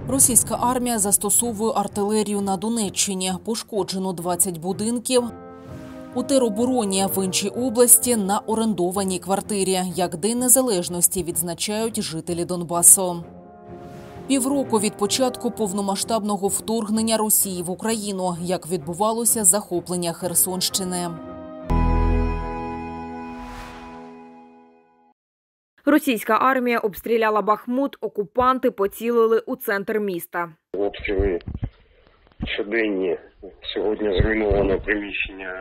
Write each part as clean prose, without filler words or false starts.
Російська армія застосовує артилерію на Донеччині. Пошкоджено 20 будинків. У теробороні в іншій області на орендованій квартирі. Як День Незалежності відзначають жителі Донбасу. Півроку від початку повномасштабного вторгнення Росії в Україну. Як відбувалося захоплення Херсонщини. Російська армія обстріляла Бахмут, окупанти поцілили у центр міста. Обстріли щоденні. Сьогодні зруйновано приміщення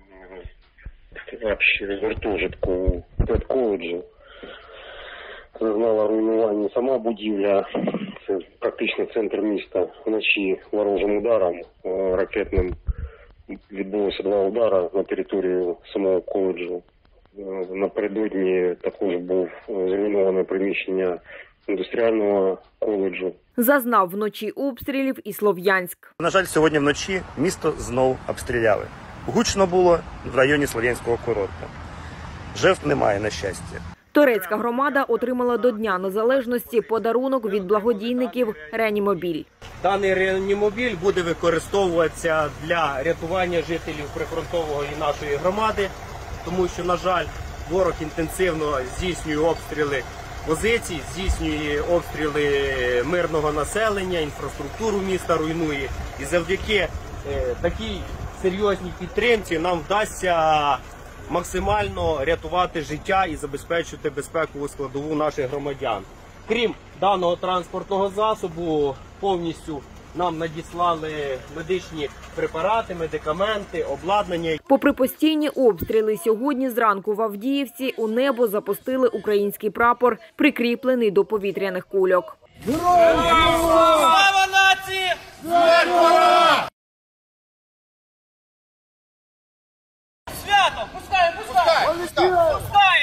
гуртожитку педколеджу. Зазнала руйнування сама будівля, це практично центр міста. Вночі ворожим ударом ракетним відбулося 2 удари на територію самого коледжу. Напередодні також був зруйноване приміщення індустріального коледжу. Зазнав вночі обстрілів і Слов'янськ. На жаль, сьогодні вночі місто знову обстріляли. Гучно було в районі Слов'янського курорту. Жертв немає, на щастя. Торецька громада отримала до Дня Незалежності подарунок від благодійників «Реанімобіль». Даний реанімобіль буде використовуватися для рятування жителів прифронтової нашої громади, тому що, на жаль, ворог інтенсивно здійснює обстріли позицій, здійснює обстріли мирного населення, інфраструктуру міста руйнує. І завдяки такій серйозній підтримці нам вдасться максимально рятувати життя і забезпечити безпекову складову наших громадян. Крім даного транспортного засобу, повністю нам надіслали медичні препарати, медикаменти, обладнання. Попри постійні обстріли, сьогодні зранку в Авдіївці у небо запустили український прапор, прикріплений до повітряних кульок. Слава нації! Смерть ворогам! Свято! Пускаємо! Пускаємо!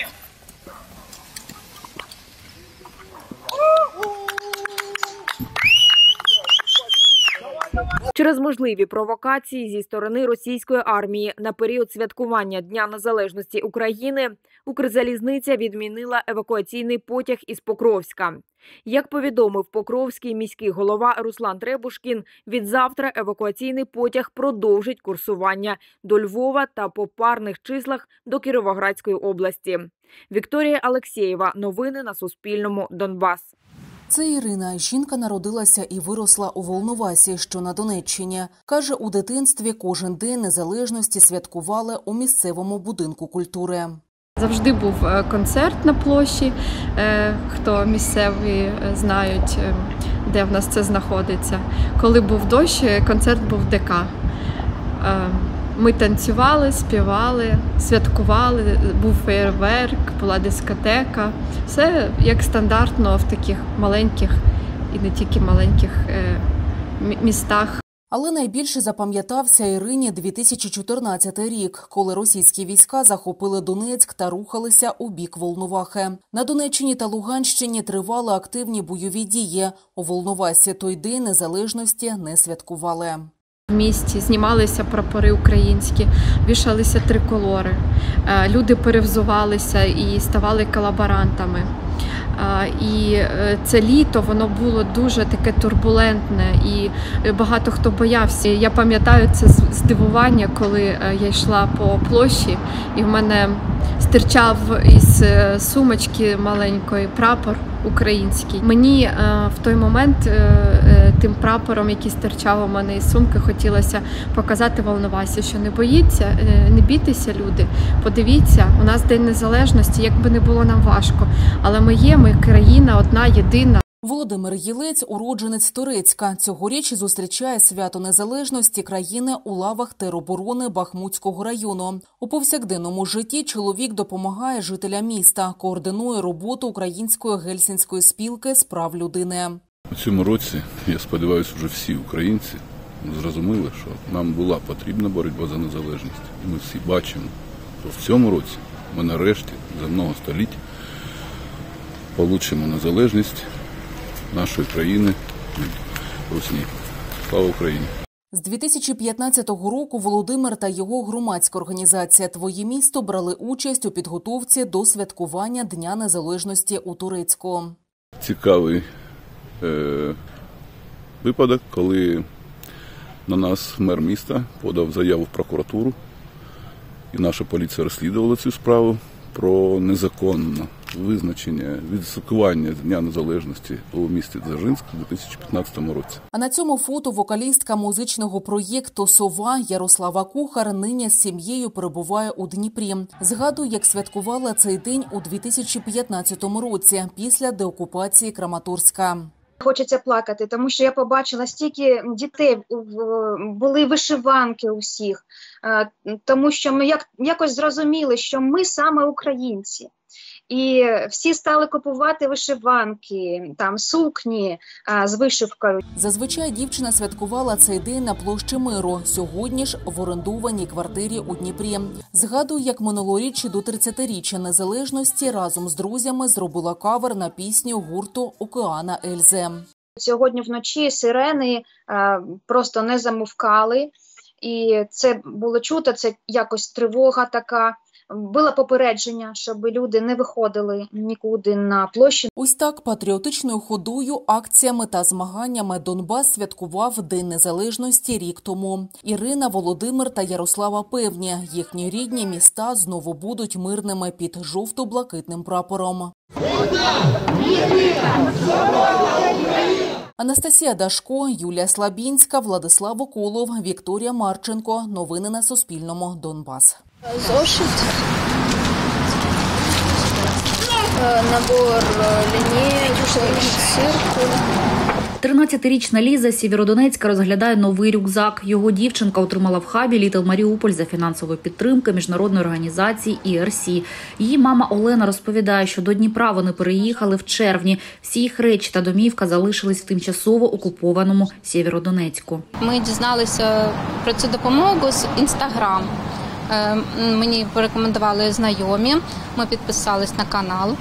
Через можливі провокації зі сторони російської армії на період святкування Дня Незалежності України Укрзалізниця відмінила евакуаційний потяг із Покровська. Як повідомив покровський міський голова Руслан Требушкін, відзавтра евакуаційний потяг продовжить курсування до Львова та по парних числах до Кіровоградської області. Вікторія Алексєєва. Новини на Суспільному. Донбас. Це Ірина. Жінка народилася і виросла у Волновасі, що на Донеччині. Каже, у дитинстві кожен День Незалежності святкували у місцевому будинку культури. Завжди був концерт на площі. Хто місцеві знають, де в нас це знаходиться. Коли був дощ, концерт був в ДК. Ми танцювали, співали, святкували, був феєрверк, була дискотека. Все як стандартно в таких маленьких і не тільки маленьких містах. Але найбільше запам'ятався Ірині 2014 рік, коли російські війська захопили Донецьк та рухалися у бік Волновахи. На Донеччині та Луганщині тривали активні бойові дії. У Волновасі той День Незалежності не святкували. В місті знімалися прапори українські, вішалися триколори. Люди перевзувалися і ставали колаборантами. І це літо, воно було дуже таке турбулентне і багато хто боявся. Я пам'ятаю це здивування, коли я йшла по площі і в мене стирчав із сумочки маленької прапор український. Мені в той момент тим прапором, який стирчав у мене із сумки, хотілося показати Волновасі, що не бійтеся, люди, подивіться, у нас День Незалежності, як би не було нам важко, але ми країна одна, єдина. Володимир Єлець – уродженець Торецька. Цьогоріч зустрічає свято незалежності країни у лавах тероборони Бахмутського району. У повсякденному житті чоловік допомагає жителям міста, координує роботу Української гельсінської спілки з прав людини. У цьому році, я сподіваюся, вже всі українці зрозуміли, що нам була потрібна боротьба за незалежність. І ми всі бачимо, що в цьому році ми нарешті за много століть отримаємо незалежність нашої країни від Русні. Слава Україні! З 2015 року Володимир та його громадська організація «Твоє місто» брали участь у підготовці до святкування Дня Незалежності у Торецьку. Цікавий випадок, коли на нас мер міста подав заяву в прокуратуру, і наша поліція розслідувала цю справу про незаконне визначення відсвяткування Дня Незалежності у місті Дзержинськ у 2015 році. А на цьому фото вокалістка музичного проєкту «Сова» Ярослава Кухар нині з сім'єю перебуває у Дніпрі. Згадує, як святкувала цей день у 2015 році після деокупації Краматорська. Хочеться плакати, тому що я побачила стільки дітей, були вишиванки у всіх, тому що ми якось зрозуміли, що ми саме українці. І всі стали купувати вишиванки, там сукні з вишивкою. Зазвичай дівчина святкувала цей день на площі Миру. Сьогодні ж в орендованій квартирі у Дніпрі. Згадує, як минулоріч до 30-річчя незалежності разом з друзями зробила кавер на пісню гурту «Океана Ельзи». Сьогодні вночі сирени просто не замовкали. І це було чути, це якось тривога така. Було попередження, щоб люди не виходили нікуди на площі. Ось так патріотичною ходою, акціями та змаганнями Донбас святкував День Незалежності рік тому. Ірина, Володимир та Ярослава певні, їхні рідні міста знову будуть мирними під жовто-блакитним прапором. Анастасія Дашко, Юлія Слабінська, Владислав Околов, Вікторія Марченко. Новини на Суспільному. Донбас. Зошит, набор лінійок, циркуль. 13-річна Ліза з Сєвєродонецька розглядає новий рюкзак. Його дівчинка отримала в хабі «Літл Маріуполь» за фінансової підтримки міжнародної організації ERC. Її мама Олена розповідає, що до Дніпра вони переїхали в червні. Всі їх речі та домівка залишились в тимчасово окупованому Сєвєродонецьку. Ми дізналися про цю допомогу з Instagram. Мені порекомендували знайомі, ми підписались на канал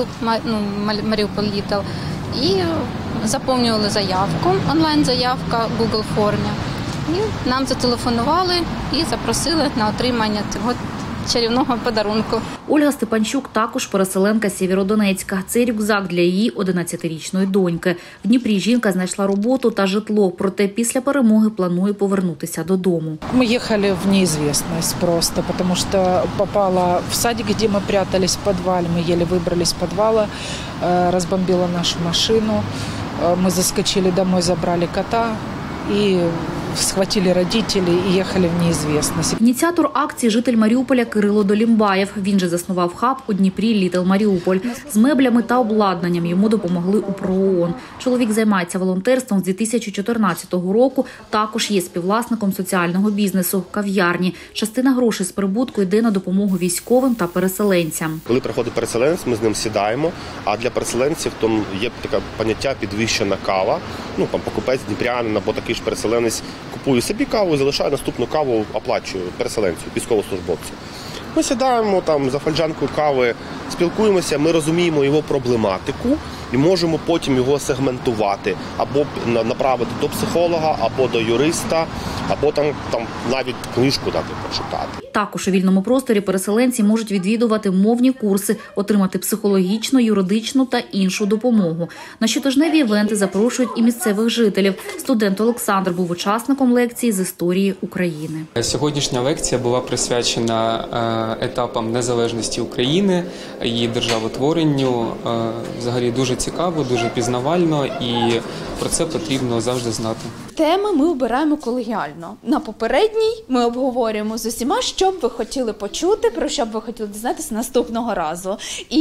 Маріуполь Літл і заповнювали заявку, онлайн-заявка в Google формі. І нам зателефонували і запросили на отримання цього чарівного подарунку. Ольга Степанчук також переселенка з Сєвєродонецька. Це рюкзак для її 11-річної доньки. В Дніпрі жінка знайшла роботу та житло, проте після перемоги планує повернутися додому. Ми їхали в неізвісність просто, тому що попала в садик, де ми прятались в підвалі. Ми еле вибрались з підвала, розбомбила нашу машину. Ми заскочили домой, забрали кота і схватили родителей і їхали в неізвісність. Ініціатор акції – житель Маріуполя Кирило Долімбаєв. Він же заснував хаб у Дніпрі «Літл Маріуполь». З меблями та обладнанням йому допомогли у ПРООН. Чоловік займається волонтерством з 2014 року. Також є співвласником соціального бізнесу – кав'ярні. Частина грошей з прибутку йде на допомогу військовим та переселенцям. Коли приходить переселенець, ми з ним сідаємо. А для переселенців там є таке поняття підвищена кава. Покупець дніпрянин або такий ж переселенець купує собі каву і залишає наступну каву, оплачує переселенцю, військовослужбовцю. Ми сідаємо там за фальджанкою кави, спілкуємося, ми розуміємо його проблематику і можемо потім його сегментувати, або направити до психолога, або до юриста, або там навіть книжку дати почитати. Також у вільному просторі переселенці можуть відвідувати мовні курси, отримати психологічну, юридичну та іншу допомогу. На щотижневі івенти запрошують і місцевих жителів. Студент Олександр був учасником лекції з історії України. Сьогоднішня лекція була присвячена етапам незалежності України, її державотворенню. Взагалі дуже цікаво, дуже пізнавально і про це потрібно завжди знати. Теми ми обираємо колегіально. На попередній ми обговорюємо з усіма, що б ви хотіли почути, про що б ви хотіли дізнатися наступного разу. І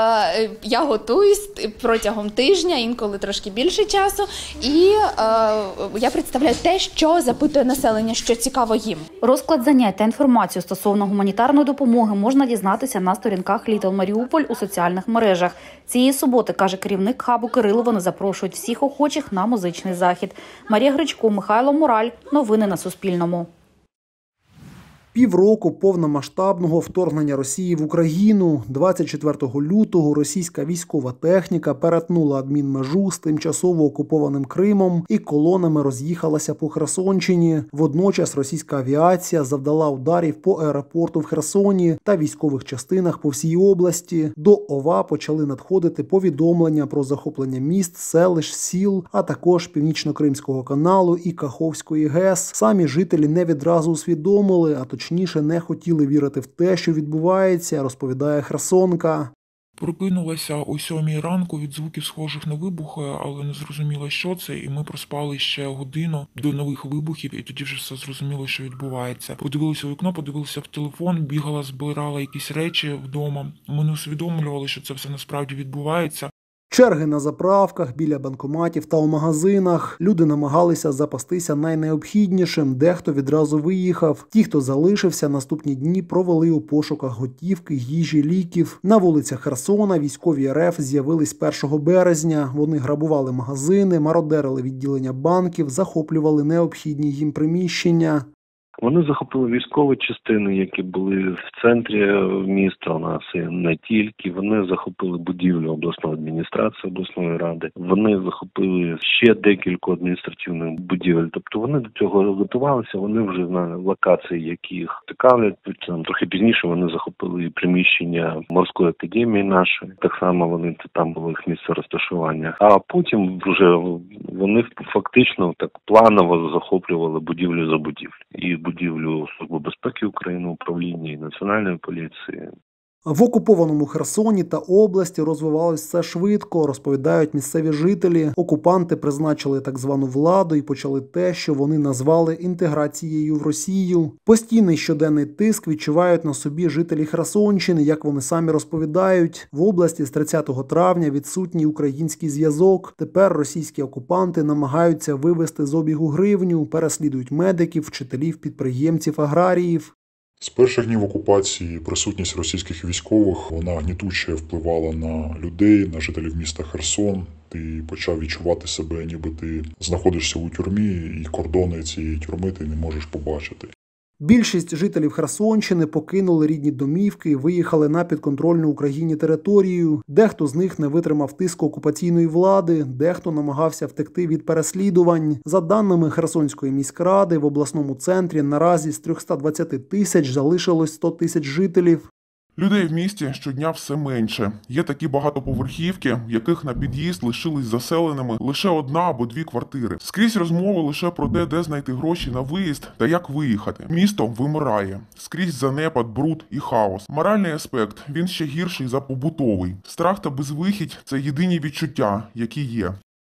я готуюсь протягом тижня, інколи трошки більше часу, і я представляю те, що запитує населення, що цікаво їм. Розклад занять та інформацію стосовно гуманітарної допомоги можна дізнатися на сторінках «Літл Маріуполь» у соціальних мережах. Цієї суботи, каже керівник хабу Кирило, вони запрошують всіх охочих на музичний захід. Марія Гречко, Михайло Мораль. Новини на Суспільному. Півроку повномасштабного вторгнення Росії в Україну. 24 лютого російська військова техніка перетнула адмінмежу з тимчасово окупованим Кримом і колонами роз'їхалася по Херсонщині. Водночас російська авіація завдала ударів по аеропорту в Херсоні та військових частинах по всій області. До ОВА почали надходити повідомлення про захоплення міст, селищ, сіл, а також Північно-Кримського каналу і Каховської ГЕС. Самі жителі не відразу усвідомили, а точніше не хотіли вірити в те, що відбувається, розповідає херсонка. Прокинулася о 7 ранку від звуків схожих на вибухи, але не зрозуміла, що це, і ми проспали ще годину до нових вибухів, і тоді вже все зрозуміло, що відбувається. Подивилася у вікно, подивилася в телефон, бігала, збирала якісь речі вдома. Ми не усвідомлювали, що це все насправді відбувається. Черги на заправках, біля банкоматів та у магазинах. Люди намагалися запастися найнеобхіднішим, дехто відразу виїхав. Ті, хто залишився, наступні дні провели у пошуках готівки, їжі, ліків. На вулицях Херсона військові РФ з'явились 1 березня. Вони грабували магазини, мародерили відділення банків, захоплювали необхідні їм приміщення. Вони захопили військові частини, які були в центрі міста у нас, і не тільки. Вони захопили будівлю обласної адміністрації, обласної ради. Вони захопили ще декілька адміністративних будівель. Тобто вони до цього готувалися, вони вже на локації, які їх цікавлять. Трохи пізніше вони захопили і приміщення морської академії нашої. Так само вони там було їх місце розташування. А потім вже вони фактично так планово захоплювали будівлю за будівлю. І будівлю Служби безпеки України, управління і Національної поліції. В окупованому Херсоні та області розвивалось все швидко, розповідають місцеві жителі. Окупанти призначили так звану владу і почали те, що вони назвали інтеграцією в Росію. Постійний щоденний тиск відчувають на собі жителі Херсонщини, як вони самі розповідають. В області з 30 травня відсутній український зв'язок. Тепер російські окупанти намагаються вивести з обігу гривню, переслідують медиків, вчителів, підприємців, аграріїв. З перших днів окупації присутність російських військових, вона гнітуче впливала на людей, на жителів міста Херсон. Ти почав відчувати себе, ніби ти знаходишся у тюрмі, і кордони цієї тюрми ти не можеш побачити. Більшість жителів Херсонщини покинули рідні домівки і виїхали на підконтрольну Україні територію. Дехто з них не витримав тиску окупаційної влади, дехто намагався втекти від переслідувань. За даними Херсонської міськради, в обласному центрі наразі з 320 тисяч залишилось 100 тисяч жителів. Людей в місті щодня все менше. Є такі багатоповерхівки, в яких на під'їзд лишились заселеними лише 1 або 2 квартири. Скрізь розмови лише про те, де знайти гроші на виїзд та як виїхати. Місто вимирає. Скрізь занепад, бруд і хаос. Моральний аспект, він ще гірший за побутовий. Страх та безвихідь – це єдині відчуття, які є.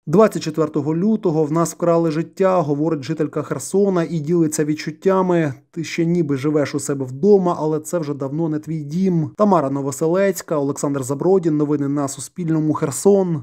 24 лютого в нас вкрали життя, говорить жителька Херсона і ділиться відчуттями. Ти ще ніби живеш у себе вдома, але це вже давно не твій дім. Тамара Новоселецька, Олександр Забродін. Новини на Суспільному. Херсон.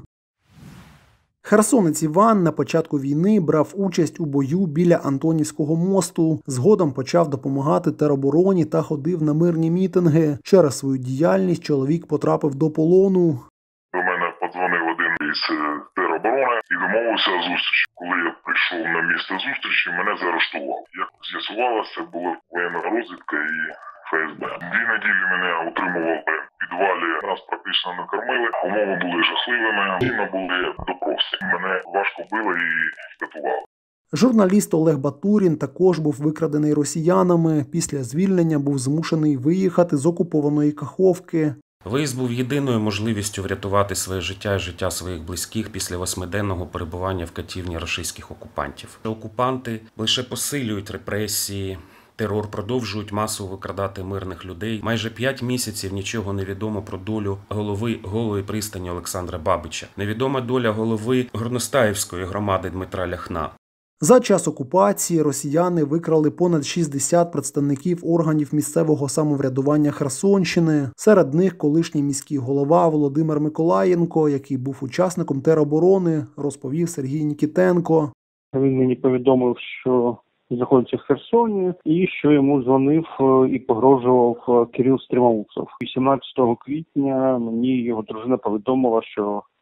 Херсонець Іван на початку війни брав участь у бою біля Антонівського мосту. Згодом почав допомагати теробороні та ходив на мирні мітинги. Через свою діяльність чоловік потрапив до полону. До мене подзвонив один із тероборони і домовився зустріч. Коли я прийшов на місце зустрічі, мене заарештував. Як з'ясувалося, це була воєнна розвідка і ФСБ. 2 неділі мене утримували в підвалі, нас практично не кормили, умови були жахливими, ми були допроси. Мене важко били і катували. Журналіст Олег Батурін також був викрадений росіянами. Після звільнення був змушений виїхати з окупованої Каховки. Виїзд був єдиною можливістю врятувати своє життя і життя своїх близьких після 8-денного перебування в катівні рашистських окупантів. Окупанти лише посилюють репресії, терор, продовжують масово викрадати мирних людей. Майже 5 місяців нічого не відомо про долю голови Голої пристані Олександра Бабича. Невідома доля голови Горностаївської громади Дмитра Ляхна. За час окупації росіяни викрали понад 60 представників органів місцевого самоврядування Херсонщини. Серед них колишній міський голова Володимир Миколаєнко, який був учасником тероборони, розповів Сергій Нікітенко. Він мені повідомив, що знаходиться в Херсоні і що йому дзвонив і погрожував Кирил Стрімоусов. 18 квітня мені його дружина повідомила, що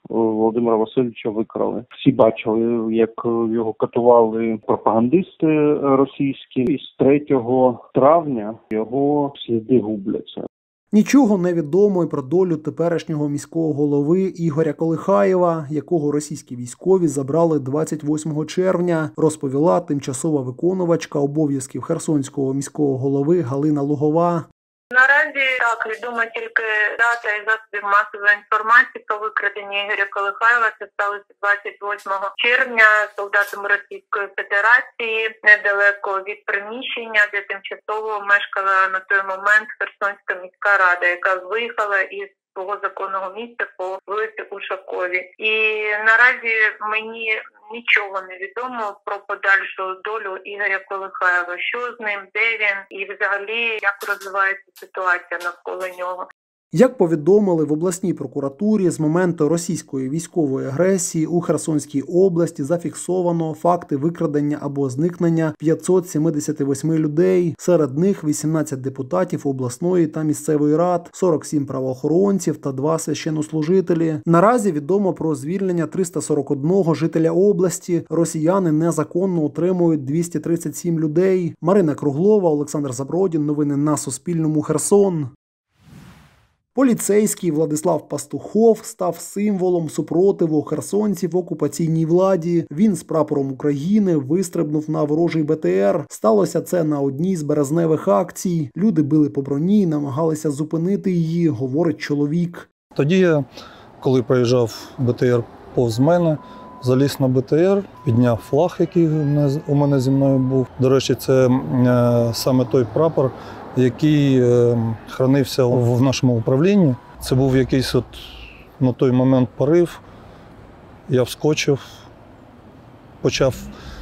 Володимира Васильовича викрали. Всі бачили, як його катували пропагандисти російські. І з 3 травня його сліди губляться. Нічого не відомо й про долю теперішнього міського голови Ігоря Колихаєва, якого російські військові забрали 28 червня, розповіла тимчасова виконувачка обов'язків Херсонського міського голови Галина Лугова. Наразі так відома тільки дата і засобів масової інформації про викрадення Ігоря Колихаєва. Це сталося 28 червня солдатами Російської Федерації недалеко від приміщення, де тимчасово мешкала на той момент Херсонська міська рада, яка виїхала із свого законного місця по вулиці Ушаковій. І наразі мені нічого не відомо про подальшу долю Ігоря Колихаєва. Що з ним, де він і взагалі як розвивається ситуація навколо нього. Як повідомили в обласній прокуратурі, з моменту російської військової агресії у Херсонській області зафіксовано факти викрадення або зникнення 578 людей. Серед них 18 депутатів обласної та місцевої рад, 47 правоохоронців та 2 священнослужителі. Наразі відомо про звільнення 341 жителя області. Росіяни незаконно утримують 237 людей. Марина Круглова, Олександр Забродін. Новини на Суспільному. Херсон. Поліцейський Владислав Пастухов став символом супротиву херсонців окупаційній владі. Він з прапором України вистрибнув на ворожий БТР. Сталося це на одній з березневих акцій. Люди били по броні і намагалися зупинити її, говорить чоловік. Тоді я, коли проїжджав БТР повз мене, заліз на БТР, підняв флаг, який у мене зі мною був. До речі, це саме той прапор, який хранився в нашому управлінні. Це був якийсь на той момент порив. Я вскочив, почав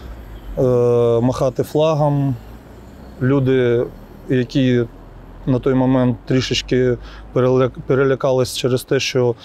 махати флагом. Люди, які на той момент трішечки перелякались через те, що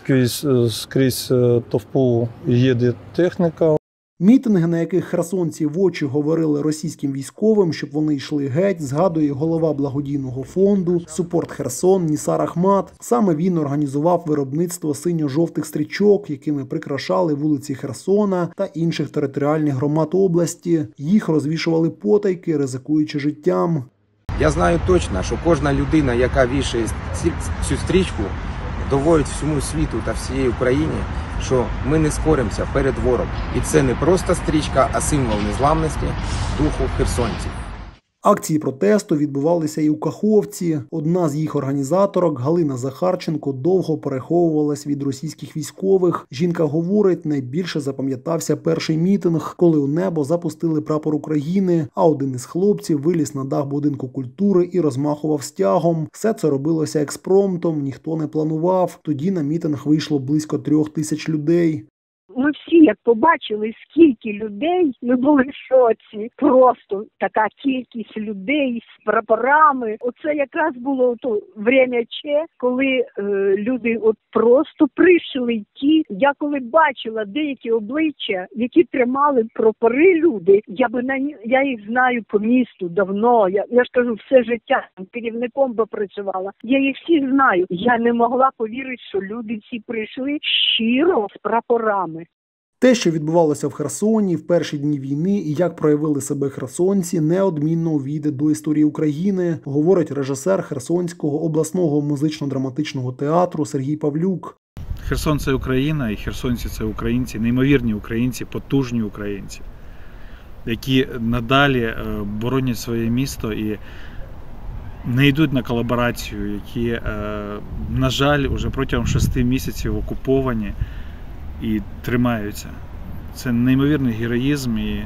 скрізь товпу їде техніка. Мітинги, на яких херсонці в очі говорили російським військовим, щоб вони йшли геть, згадує голова благодійного фонду «Супорт Херсон» Нісар Ахмат. Саме він організував виробництво синьо-жовтих стрічок, якими прикрашали вулиці Херсона та інших територіальних громад області. Їх розвішували потайки, ризикуючи життям. Я знаю точно, що кожна людина, яка вішає цю стрічку, доводить всьому світу та всієї Україні, що ми не скоримося перед ворогом. І це не просто стрічка, а символ незламності духу херсонців. Акції протесту відбувалися і у Каховці. Одна з їх організаторок, Галина Захарченко, довго переховувалась від російських військових. Жінка говорить, найбільше запам'ятався перший мітинг, коли у небо запустили прапор України, а один із хлопців виліз на дах будинку культури і розмахував стягом. Все це робилося експромтом, ніхто не планував. Тоді на мітинг вийшло близько 3000 людей. Ми всі, як побачили, скільки людей, ми були в шоці. Просто така кількість людей з прапорами. Оце якраз було то время Че, коли люди просто прийшли йти. Я коли бачила деякі обличчя, які тримали прапори люди, я їх знаю по місту давно. Я ж кажу, все життя керівником би працювала. Я їх всіх знаю. Я не могла повірити, що люди всі прийшли щиро з прапорами. Те, що відбувалося в Херсоні в перші дні війни і як проявили себе херсонці, неодмінно увійде до історії України, говорить режисер Херсонського обласного музично-драматичного театру Сергій Павлюк. Херсон – це Україна, і херсонці – це українці, неймовірні українці, потужні українці, які надалі боронять своє місто і не йдуть на колаборацію, які, на жаль, уже протягом 6 місяців окуповані і тримаються. Це неймовірний героїзм, і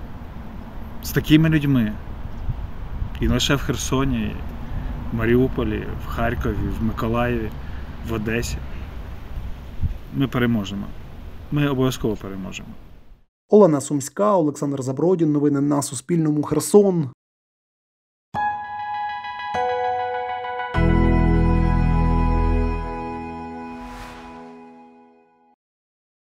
з такими людьми, і не лише в Херсоні, в Маріуполі, в Харкові, в Миколаєві, в Одесі, ми переможемо. Ми обов'язково переможемо. Олена Сумська, Олександр Забродін. Новини на Суспільному. Херсон.